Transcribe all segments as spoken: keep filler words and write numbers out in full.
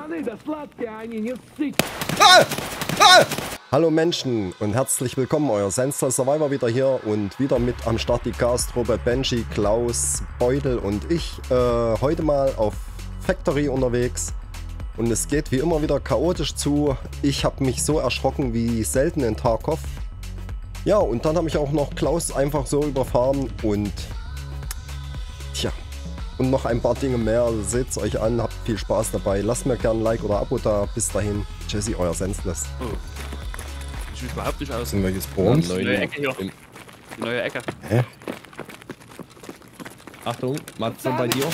Ah! Ah! Hallo Menschen und herzlich willkommen, euer Sensler Survivor wieder hier und wieder mit am Start die Chaos-Truppe Benji, Klaus, Beutel und ich. Äh, heute mal auf Factory unterwegs und es geht wie immer wieder chaotisch zu. Ich habe mich so erschrocken wie selten in Tarkov. Ja, und dann habe ich auch noch Klaus einfach so überfahren und tja, und noch ein paar Dinge mehr. Seht's euch an, habt viel Spaß dabei. Lasst mir gerne ein Like oder Abo da. Bis dahin, Jesse, euer Senseless. Oh. Ich will überhaupt nicht aus. In welches Spawn? Die neue Ecke hier. Die neue Ecke. Hä? Achtung, Matze bei dir.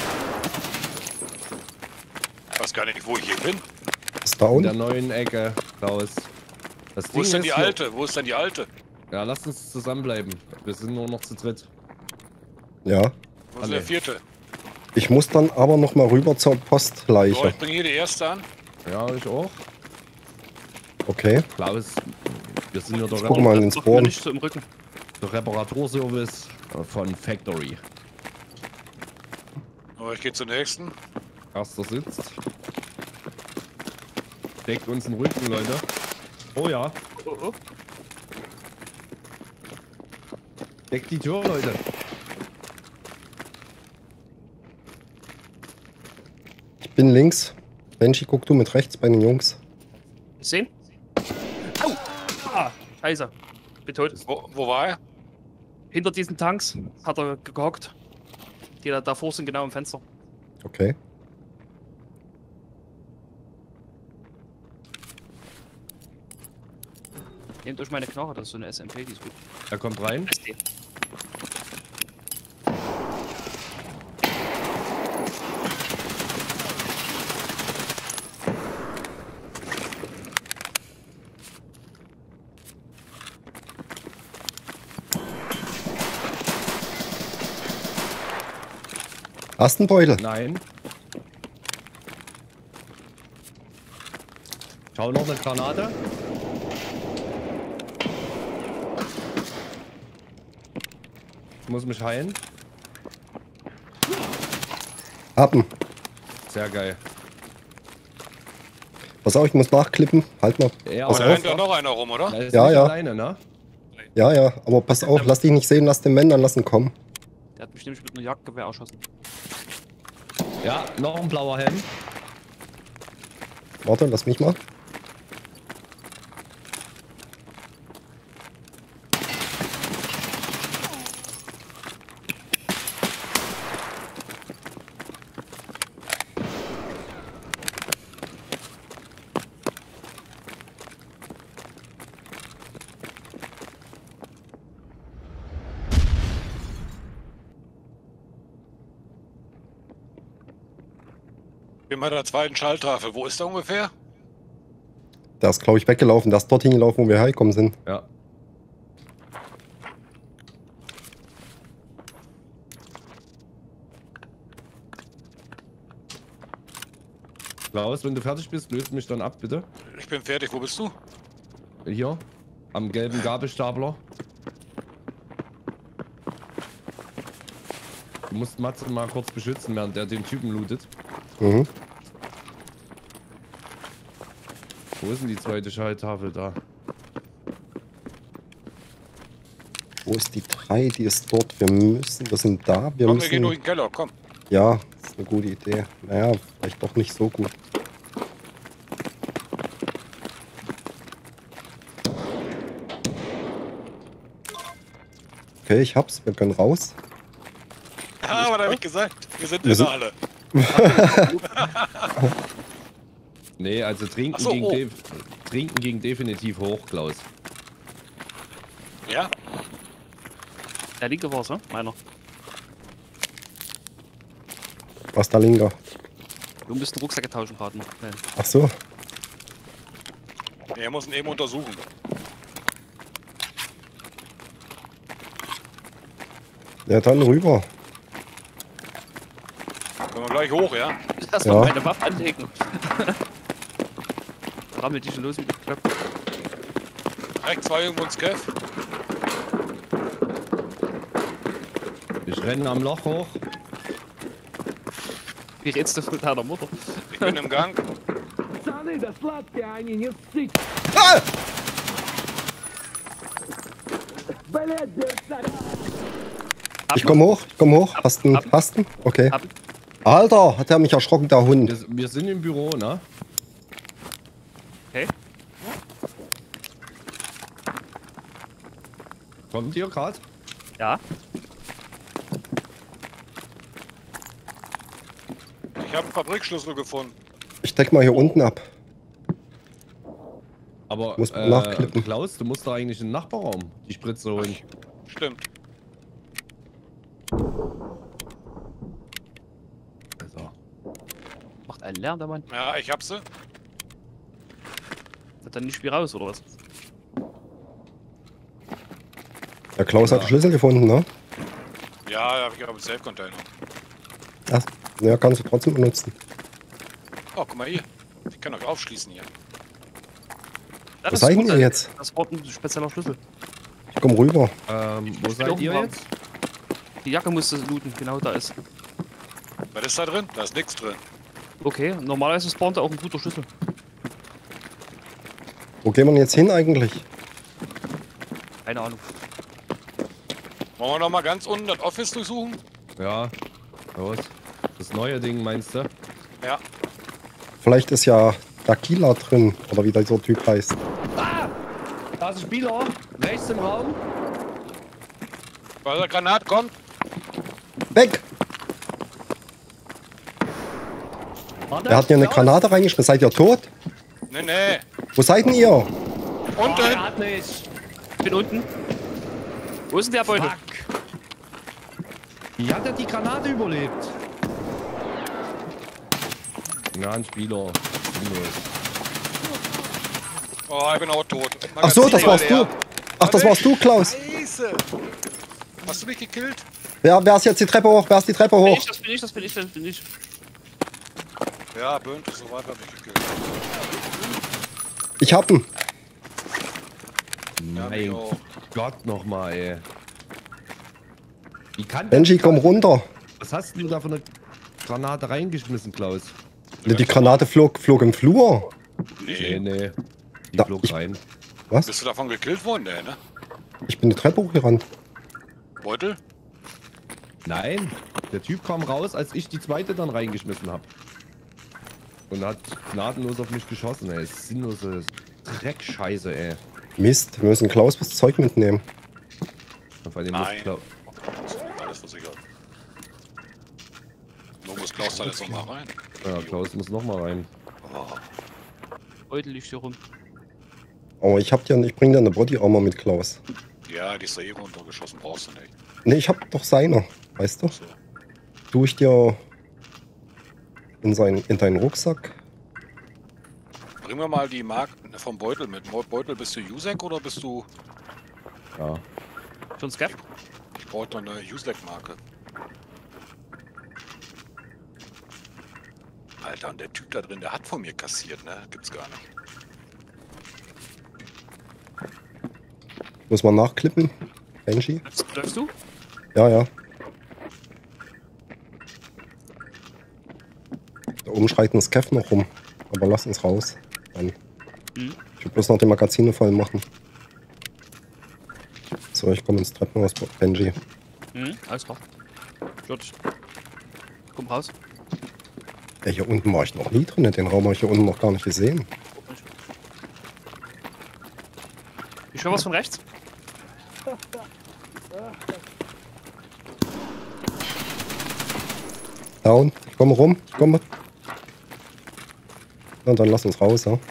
Ich weiß gar nicht, wo ich hier bin. Ist da In der unten? neuen Ecke raus. Das Wo Ding ist denn die hier- alte? Wo ist denn die alte? Ja, lasst uns zusammenbleiben. Wir sind nur noch zu dritt. Ja. Wo ist Alle. der vierte? Ich muss dann aber noch mal rüber zur So, Postleiche. ich bringe hier die erste an. Ja, ich auch. Okay. Klaus, wir sind ja der, Guck mal in den Doch mir Spawn. nicht so im Rücken. der Reparaturservice von Factory. Aber ich gehe zum nächsten. Erster sitzt. Deckt uns den Rücken, Leute. Oh ja. Oh, oh. Deckt die Tür, Leute. Ich bin links. Benji, guck du mit rechts bei den Jungs. Sehen? Au! Ah, scheiße. Bin tot. Wo, wo war er? Hinter diesen Tanks hat er gehockt. Die da davor sind, genau im Fenster. Okay. Nehmt euch meine Knarre, das ist so eine S M P, die ist gut. Er kommt rein. S D. Hast du einen Beutel? Nein. Schau noch eine Granate. Ich muss mich heilen. Hab ihn. Sehr geil. Pass auf, ich muss nachklippen. Halt mal. Ja, Pass Da auf. rennt doch noch einer rum, oder? Da ist Ja, nicht ja. alleine, ne? Ja, ja. Aber pass auf, lass dich nicht sehen, lass den Männern lassen kommen. Der hat mich nämlich mit einem Jagdgewehr erschossen. Ja, noch ein blauer Helm. Warte, lass mich mal. Ich bin bei der zweiten Schalltafel. Wo ist der ungefähr? Der ist, glaube ich, weggelaufen. Der ist dorthin gelaufen, wo wir hergekommen sind. Ja. Klaus, wenn du fertig bist, löst mich dann ab, bitte. Ich bin fertig. Wo bist du? Hier, am gelben Gabelstapler. Du musst Matze mal kurz beschützen, während der den Typen lootet. Mhm. Wo ist denn die zweite Schalltafel da? Wo ist die drei? Die ist dort. Wir müssen. Wir sind da. Wir Komm, wir gehen durch müssen. den Keller. Komm. Ja, das ist eine gute Idee. Naja, vielleicht doch nicht so gut. Okay, ich hab's. Wir können raus. Ja, aber da hab ich gesagt. Wir sind Wir wir sind- alle. Nee, also trinken, Ach so, ging, oh. def trinken ging definitiv hoch, Klaus. Ja? Der linke war's, ne? Meiner. Was da linker? Wir müssen Rucksäcke tauschen gerade noch. Nee. Ach so. Er muss ihn eben untersuchen. Ja, dann rüber. Können wir gleich hoch, ja? Erstmal Ja. meine Waffe anlegen. Rammelt die schon los mit dem Klöpp. Rechts war irgendwo ein Scaff. Ich renne am Loch hoch. Wie redst du von deiner Mutter? Ich bin im Gang. Ah! Ich komm hoch, ich komm hoch. Hast du Ab. hast du? Okay. Ab. Alter, hat er mich erschrocken, der Hund. Wir, wir sind im Büro, ne? Okay. Kommt ihr gerade? Ja. Ich habe einen Fabrikschlüssel gefunden. Ich deck mal hier unten ab. Aber Muss äh, nachklippen. Klaus, du musst doch eigentlich in den Nachbarraum die Spritze holen. Stimmt. Also. Macht einen Lärm, der Mann. Ja, ich hab sie. Hat dann nicht Spiel raus, oder was? Der Klaus hat den Schlüssel gefunden, ne? Ja, habe ich aber im Safe-Container. Ach, ja, kannst du trotzdem benutzen. Oh, guck mal hier. Ich kann euch aufschließen hier. Ja, Wo seid gut, ihr das- jetzt? Das war ein spezieller Schlüssel. Ich komm rüber. Ähm, wo Ich seid bin ihr oben jetzt? Die Jacke musste looten, genau da ist. Was ist da drin? Da ist nichts drin. Okay, normalerweise spawnt da auch ein guter Schlüssel. Wo gehen wir denn jetzt hin eigentlich? Keine Ahnung. Wollen wir noch mal ganz unten das Office durchsuchen? Ja. Los. Das neue Ding meinst du? Ja. Vielleicht ist ja Dakila drin, oder wie dieser Typ heißt. Ah! Da ist ein Spieler. Rechts im Raum. Weil der Granat kommt. Weg! Warte, Er hat mir eine Klaus. Granate reingeschmissen. Seid ihr tot? Nee, nee. Wo seid denn ihr? Oh, Unten. er hat nicht. Ich bin unten. Wo ist denn der Beutel? Fuck. Wie hat er die Granate überlebt? Na, ein Spieler. Sinnlos. Oh, ich bin auch tot. Ach so, das warst du. Ach, das warst du, Klaus. Scheiße. Hast du mich gekillt? Wer, wer ist jetzt die Treppe hoch? Wer ist die Treppe Bin hoch? ich, das bin ich, das bin ich, das bin ich. Ja, Böhnt und so weiter hab ich gekillt. Ich hab ihn. Ja, Mein mich auch. Gott nochmal, ey. Wie kann Benji, der- komm runter. Was hast du da für eine Granate reingeschmissen, Klaus? Die Granate flog, flog im Flur. Nee, Nee. nee. Die Da- flog ich- rein. Was? Bist du davon gekillt worden? Nee, ne? Ich bin die Treppe hochgerannt. Beutel? Nein, der Typ kam raus, als ich die zweite dann reingeschmissen habe. Und hat gnadenlos auf mich geschossen, ey. Sinnlose Dreckscheiße, ey. Mist, wir müssen Klaus das Zeug mitnehmen. Und vor allem Nein. muss Klau- Alles versichert. Wo muss Klaus da jetzt noch mal rein? Ja, Klaus muss noch mal rein. Oh. Beutel liegt hier rum. Aber ich hab dir, ich bring dir eine Body Armor mit, Klaus. Ja, die ist da eh runtergeschossen, brauchst du nicht. Nee, ich hab doch seine. Weißt du? So. Tu ich dir in, sein, in deinen Rucksack. Bring mir mal die Marken vom Beutel mit. Beutel, bist du Jusek oder bist du... Ja. Schon Scav? Ich brauche doch eine Jusek-Marke. Alter, und der Typ da drin, der hat von mir kassiert, ne? Gibt's gar nicht. Muss man nachklippen. Benji? Läufst, läufst du? Ja, ja. Da oben schreit ein Scav noch rum. Aber lass uns raus. Dann. Mhm. Ich will bloß noch die Magazine voll machen. So, ich komme ins Treppenhaus, Benji. Mhm, alles klar. Gut. Komm raus. Ja, hier unten war ich noch nie drin. Den Raum habe ich hier unten noch gar nicht gesehen. Ich höre was von rechts. Down. Ich komme rum. Ich komme. Na, dann lass uns raus, ja.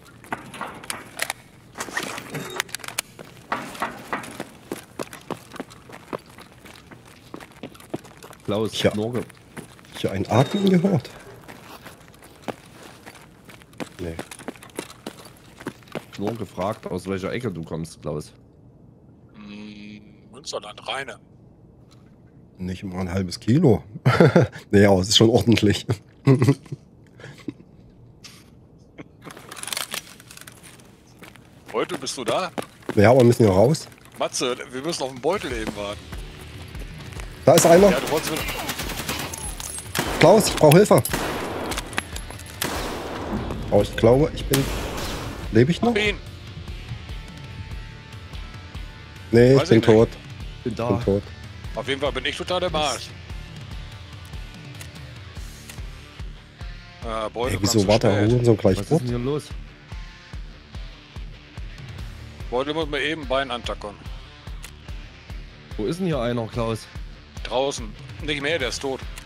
Klaus, Ja. nur, ge Hier ein Atmen gehört. Nee. nur gefragt, aus welcher Ecke du kommst, Klaus. Hm, Münsterland, Rheine. Nicht mal ein halbes Kilo. Nee, aber es ist schon ordentlich. Beutel, bist du da? Ja, aber wir müssen hier raus. Matze, wir müssen auf den Beutel eben warten. Da ist einer. Ja, du wolltest mit... Klaus, ich brauche Hilfe. Oh, ich glaube, ich bin... Lebe ich noch? Hab ihn. Nee, Weiß ich bin ich nicht. tot. Bin Ich da. bin tot. Auf jeden Fall bin ich total im Arsch. Äh, Beutel Ey, wieso kam war zu der spät. Hurensohn gleich Was ist tot? denn hier los? Beutel muss mir eben ein Bein antackern. Wo ist denn hier einer, Klaus? Draußen. Nicht mehr, der ist tot.